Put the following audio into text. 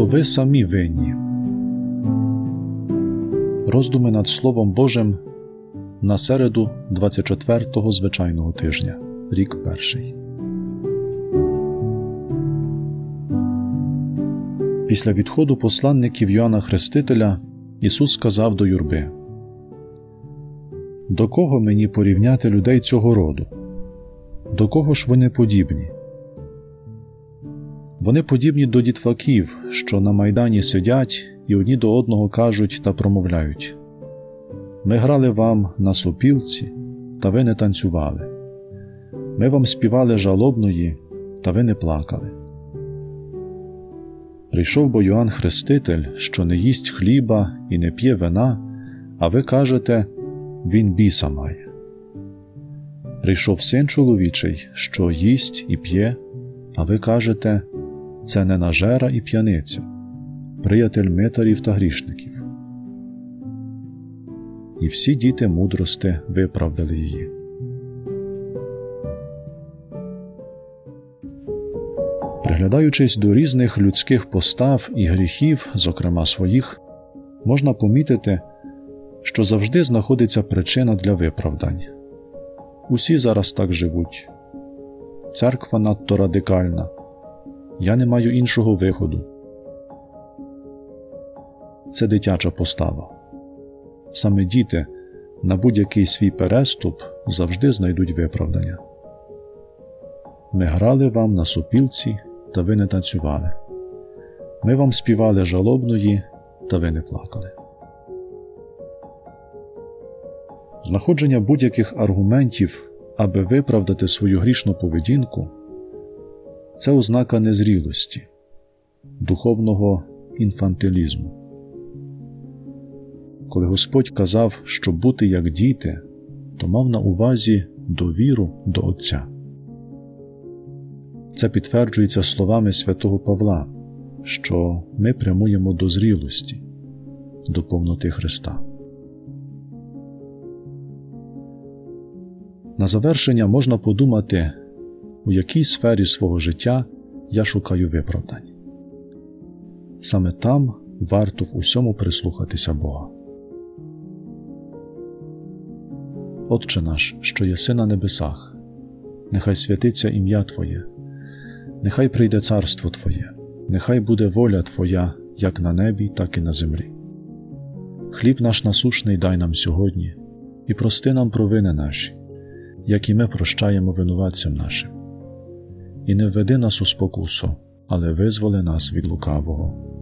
ви самі винні. Роздуми над Словом Божим на середу 24-го звичайного тижня, рік перший. Після відходу посланників Йоанна Хрестителя Ісус сказав до юрби: «До кого мені порівняти людей цього роду? До кого ж вони подібні? Вони подібні до дітваків, що на майдані сидять і одні до одного кажуть та промовляють: ми грали вам на сопілці, та ви не танцювали. Ми вам співали жалобної, та ви не плакали. Прийшов бо Йоанн Хреститель, що не їсть хліба і не п'є вина, а ви кажете: він біса має. Прийшов Син чоловічий, що їсть і п'є, а ви кажете: це ненажера і п'яниця, приятель митарів та грішників. І всі діти мудрости виправдали її». Приглядаючись до різних людських постав і гріхів, зокрема своїх, можна помітити, що завжди знаходиться причина для виправдань. Усі зараз так живуть. Церква надто радикальна. Я не маю іншого виходу. Це дитяча постава. Саме діти на будь-який свій переступ завжди знайдуть виправдання. Ми грали вам на сопілці, та ви не танцювали. Ми вам співали жалобної, та ви не плакали. Знаходження будь-яких аргументів, аби виправдати свою грішну поведінку – це ознака незрілості, духовного інфантилізму. Коли Господь казав, що бути як діти, то мав на увазі довіру до Отця. Це підтверджується словами святого Павла, що ми прямуємо до зрілості, до повноти Христа. На завершення можна подумати, у якій сфері свого життя я шукаю виправдань. Саме там варто в усьому прислухатися Бога. Отче наш, що єси на небесах, нехай святиться ім'я Твоє, нехай прийде царство Твоє, нехай буде воля Твоя, як на небі, так і на землі. Хліб наш насущний дай нам сьогодні, і прости нам провини наші, як і ми прощаємо винуватцям нашим. І не введи нас у спокусу, але визволи нас від лукавого.